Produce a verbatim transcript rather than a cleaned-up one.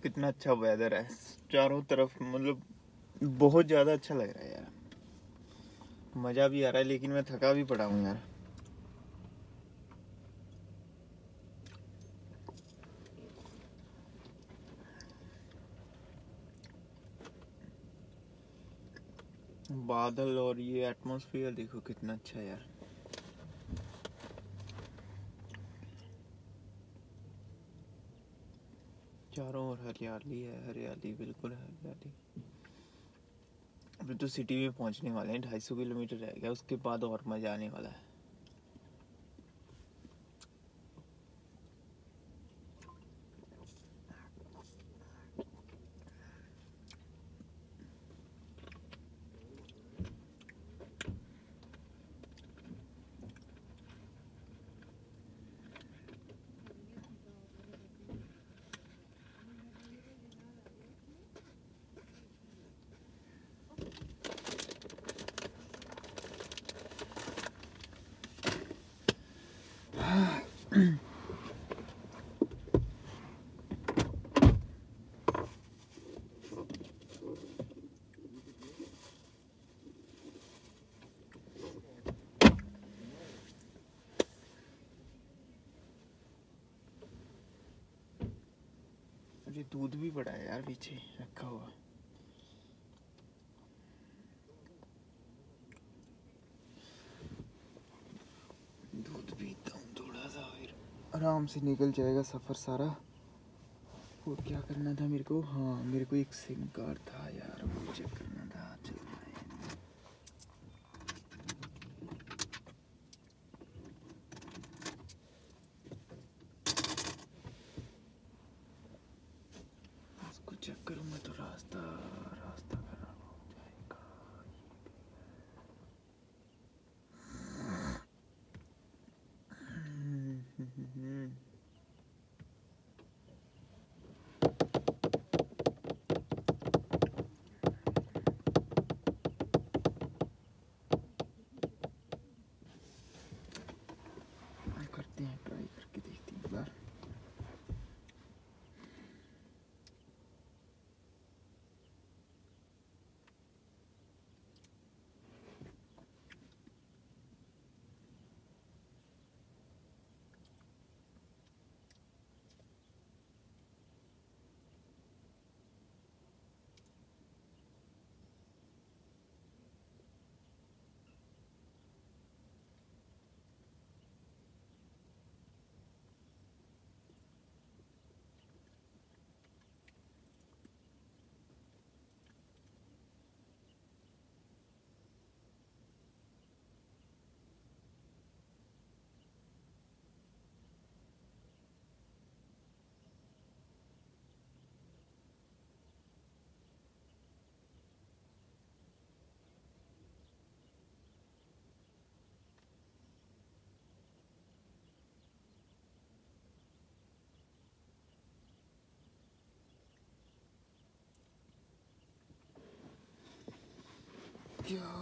कितना अच्छा वेदर है चारों तरफ, मतलब बहुत ज़्यादा अच्छा लग रहा है यार। मज़ा भी आ रहा है लेकिन मैं थका भी पड़ा हूँ यार। बादल और ये एटमॉस्फेयर देखो कितना अच्छा है यार। चारों ओर हरियाली है, हरियाली, बिल्कुल हरियाली। अभी तो सिटी में पहुंचने वाले हैं, ढाई सौ किलोमीटर रह गया, उसके बाद और मज़ा आने वाला है। अरे दूध भी पड़ा है यार पीछे रखा हुआ। दूध पीता हूँ थोड़ा सा, फिर आराम से निकल जाएगा सफ़र सारा। और क्या करना था मेरे को, हाँ मेरे को एक सिम कार्ड था यार, वो चेक करना था। चल उसको चेक करूँगा तो रास्ता रास्ता खराब हो जाएगा। करते हैं, ट्राई करके देखते हैं एक बार। क्या